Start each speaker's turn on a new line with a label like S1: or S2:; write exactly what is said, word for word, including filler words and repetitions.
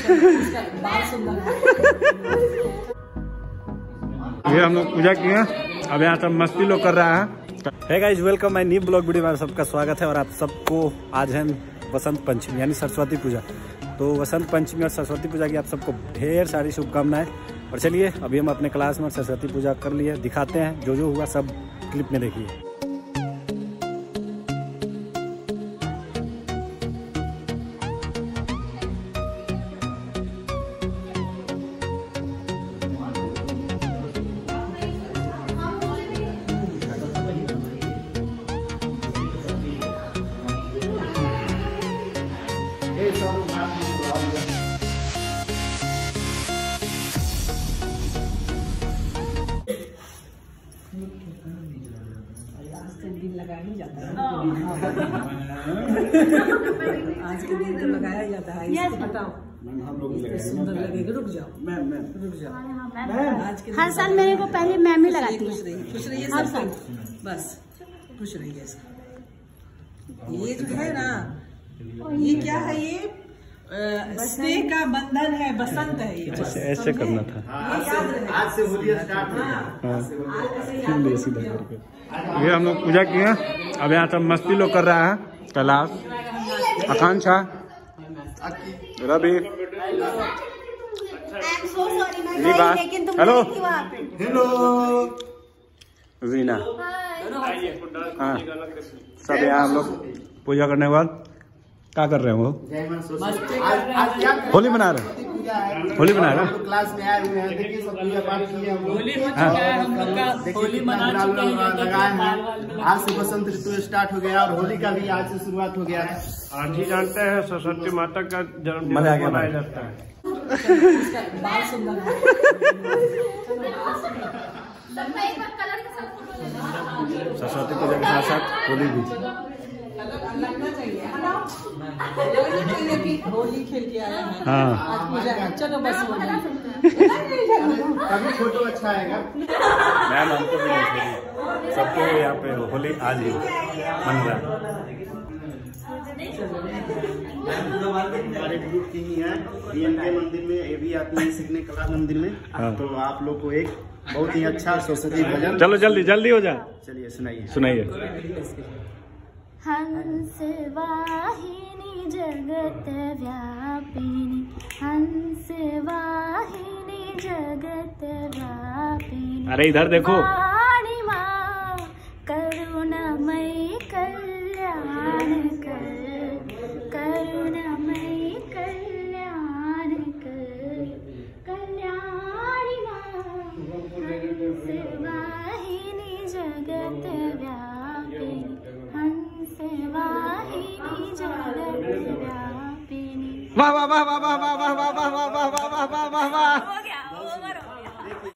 S1: ये हम लोग पूजा किए, अब यहाँ सब मस्ती लोग कर रहा है। Hey guys, welcome my new blog video में सबका स्वागत है। और आप सबको आज है वसंत पंचमी यानी सरस्वती पूजा। तो वसंत पंचमी और सरस्वती पूजा की आप सबको ढेर सारी शुभकामनाएं। और चलिए अभी हम अपने क्लास में सरस्वती पूजा कर लिए, दिखाते हैं जो जो हुआ सब क्लिप में देखिए।
S2: दिन लगाया ही जाता है। आज के दिन तो लगाया जाता है। इसको बताओ हम लोग सुंदर लगेगा। रुक जाओ मैम, मैम रुक जाओ। आज के
S3: हर साल मेरे को पहले मैम ही लगाती है।
S2: खुश रहिए हर साल, बस खुश रहिए। ये जो है ना, ये क्या है, ये स्नेह का बंधन है, बसंत है ये।
S1: ऐसे ऐसे करना था।
S2: आज से होली स्टार्ट
S1: ये हम लोग पूजा किए, अब यहाँ सब मस्ती लोग कर रहा है। कैलाश, आकांक्षा, रवि, हेलो हेलो, रीना, हाँ सब यहाँ हम लोग पूजा करने के बाद क्या कर रहे हैं? वो होली मना रहे हैं। होली मना रहे हैं।
S4: क्लास में आए हुए हैं, देखिए सब पूजा पाठ किए, होली हो
S1: चुका
S4: है, हम लोग का होली मना चुके हैं, लगाए हैं। आज से बसंत ऋतु स्टार्ट हो गया और होली का भी आज से शुरुआत हो गया।
S1: आज ही जानते हैं सरस्वती माता का जन्मदिन मनाया जाता है। सरस्वती पूजा के साथ साथ होली भी
S2: लगना चाहिए, लगना चाहिए कि होली खेल के आया है।
S1: हाँ
S2: आज पूजा है, चलो बस
S4: कभी फोटो अच्छा आएगा।
S1: मैम हमको भी नहीं खेली, सबके यहाँ पे होली आज ही मन रहा।
S4: हमारे ग्रुप की ही है, डीएनके मंदिर में, ये भी आती है सीखने कला मंदिर में। हाँ। तो आप लोग को एक बहुत ही अच्छा सरस्वती भजन, चलो
S1: जल्दी जल्दी हो जाए,
S4: चलिए सुनाइए
S1: सुनाइए।
S3: हंस वाहिनी जगत व्यापिनी, हंस वाहिनी जगत व्यापिनी।
S1: अरे इधर देखो।
S3: वाणी माँ करुणामयी कल्याण कर, करुणामयी कल्याण कर, कल्याणी माँ हंस वाहिनी जगत व्यापिनी,
S1: वाह वाह वाह वाह वाह वाह वाह वाह वाह वाह वाह वाह वाह वाह।